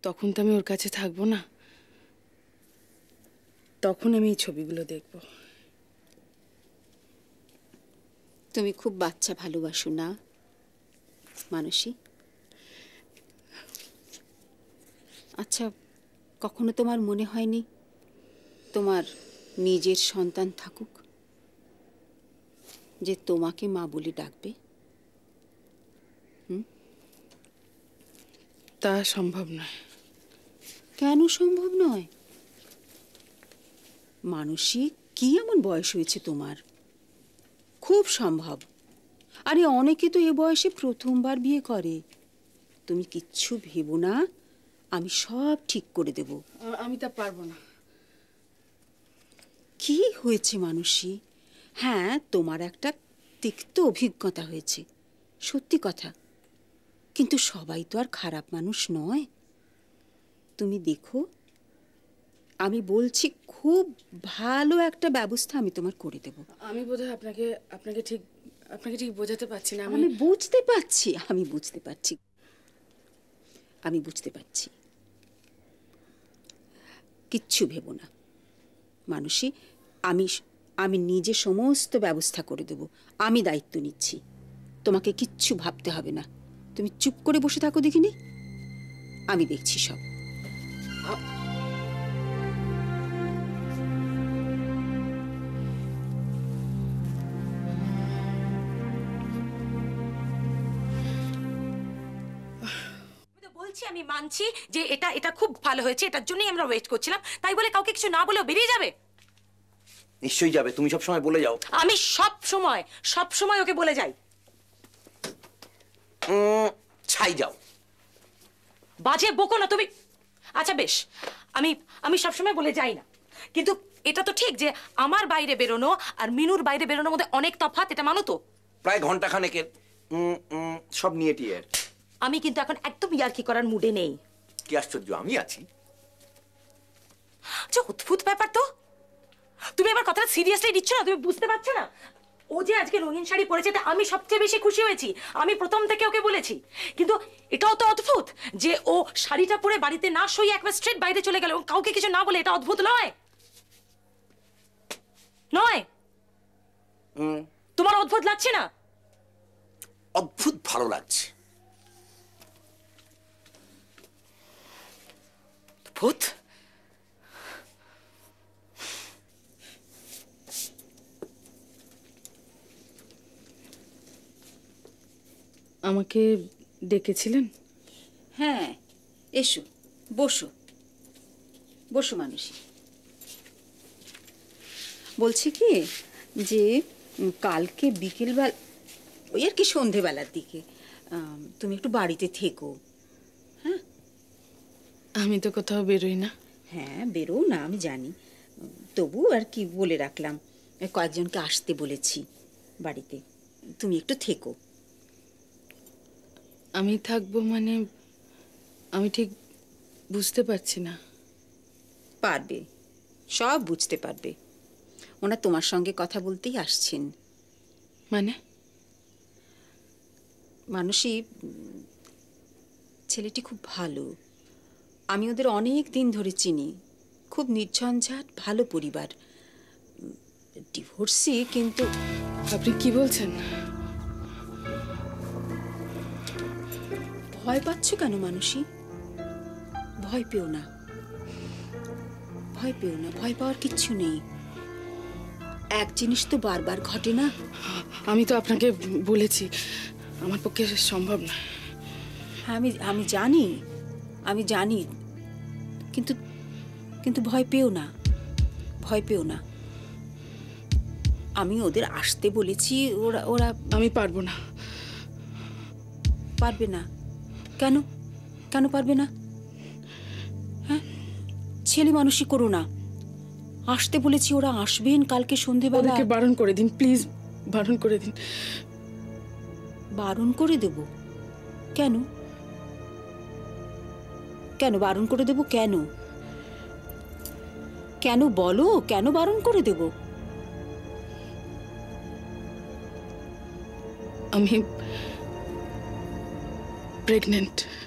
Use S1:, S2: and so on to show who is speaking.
S1: তখন তো আমি ওর কাছে থাকবো না, তখন আমি এই ছবিগুলো দেখব।
S2: তুমি খুব বাচ্চা ভালোবাসো না মানসী? আচ্ছা, কখনো তোমার মনে হয়নি তোমার নিজের সন্তান থাকুক, যে তোমাকে মা বলে ডাকবে?
S1: তা সম্ভব নয়।
S2: কেন সম্ভব নয়? মানসী, কি এমন বয়স হয়েছে তোমার? খুব সম্ভব। আরে অনেকে তো এ বয়সে প্রথমবার বিয়ে করে। তুমি কিচ্ছু ভেবো না, আমি সব ঠিক করে দেব।
S1: আমি তা পারবো না।
S2: কি হয়েছে মানসী? হ্যাঁ, তোমার একটা তিক্ত অভিজ্ঞতা হয়েছে, সত্যি কথা, কিন্তু সবাই তো আর খারাপ মানুষ নয়। তুমি দেখো, আমি বলছি খুব ভালো একটা ব্যবস্থা আমি তোমার করে দেব।
S1: আমি বোধহয় আপনাকে ঠিক বোঝাতে পারছি না।
S2: আমি বুঝতে পারছি, আমি বুঝতে পারছি, আমি বুঝতে পারছি। কিচ্ছু ভেবো না মানসী, আমি নিজে সমস্ত ব্যবস্থা করে দেব। আমি দায়িত্ব নিচ্ছি, তোমাকে কিচ্ছু ভাবতে হবে না। তুমি চুপ করে বসে থাকো দেখিনি, আমি দেখছি সব।
S3: বলছি আমি মানছি যে এটা খুব ভালো হয়েছে, এটার জন্যই আমরা ওয়েট করছিলাম, তাই বলে কাউকে কিছু না বলেও বেরিয়ে যাবে?
S4: নিশ্চয়ই যাবে, তুমি সব সময় বলে যাও।
S3: আমি সব সময় ওকে বলে যাই।
S4: ছাই যাও,
S3: বাজে বকো না তুমি। আচ্ছা বেশ, আমি সবসময় বলে যাই না, কিন্তু এটা তো ঠিক যে আমার বাইরে বেরোনো আর মিনুর বাইরে বেরোনোর মধ্যে অনেক তফাৎ, এটা মানো তো?
S4: প্রায় ঘন্টা খানেকের। সব নিয়ে টিয়ে।
S3: আমি কিন্তু এখন একদম ইয়ার্কি করার মুডে নেই।
S4: কি আশ্চর্য, আমি আছি।
S3: আচ্ছা, অদ্ভুত ব্যাপার তো। তুমি আমার কথাটা সিরিয়াসলি নিচ্ছ না? তুমি বুঝতে পারছো না? ও যে আজকে রঙিন শাড়ি পরেছে আমি সবচেয়ে বেশি খুশি হয়েছি। আমি প্রথম থেকে ওকে বলেছি, কিন্তু এটাও তো অদ্ভুত যে ও শাড়িটা পরে বাড়িতে না শুয়ে একবার স্ট্রেট বাইরে চলে গেল, কাউকে কিছু না বলে। এটা অদ্ভুত নয়? নয়? তোমার অদ্ভুত লাগছে না?
S4: অদ্ভুত ভালো লাগছে।
S3: অদ্ভুত।
S1: আমাকে ডেকেছিলেন?
S2: হ্যাঁ, এসো, বসো বসো মানসী। বলছি কি যে কালকে বিকেলবেলা, ওই আর কি সন্ধেবেলার দিকে তুমি একটু বাড়িতে থেকো। হ্যাঁ,
S1: আমি তো কোথাও বেরোই না।
S2: হ্যাঁ, বেরো না আমি জানি, তবু আর কি বলে রাখলাম। কয়েকজনকে আসতে বলেছি বাড়িতে, তুমি একটু থেকো।
S1: আমি থাকবো মানে আমি ঠিক বুঝতে পারছি না।
S2: পারবে, সব বুঝতে পারবে। ওনা তোমার সঙ্গে কথা বলতেই আসছেন।
S1: মানে?
S2: মানসী, ছেলেটি খুব ভালো, আমি ওদের অনেক দিন ধরে চিনি। খুব নির্ঝঞ্ঝাট, ভালো পরিবার, ডিভোর্সি, কিন্তু।
S1: আপনি কি বলছেন?
S2: ভয় পাচ্ছ কেন মানসী? ভয় পেও না, ভয় পেও না, ভয় পাওয়ার কিচ্ছু নেই। এক জিনিস তো বারবার ঘটে না।
S1: আমি তো আপনাকে বলেছি আমার পক্ষে সম্ভব না।
S2: আমি জানি, আমি জানি, কিন্তু কিন্তু ভয় পেও না, ভয় পেও না। আমি ওদের আসতে বলেছি, ওরা
S1: আমি পারবো না।
S2: পারবে না? কেন? কেন পারবে না? হ্যাঁ, ছেলে মানুষই করো না। আসতে বলেছি, ওরা আসবেন কালকে সন্ধেবেলা।
S1: ওদেরকে বারণ করে দিন প্লিজ, বারণ করে দিন।
S2: বারণ করে দেব? কেন? কেন বারণ করে দেব? কেন? কেন বলো, কেন বারণ করে দেব?
S1: আমি প্রেগনেন্ট।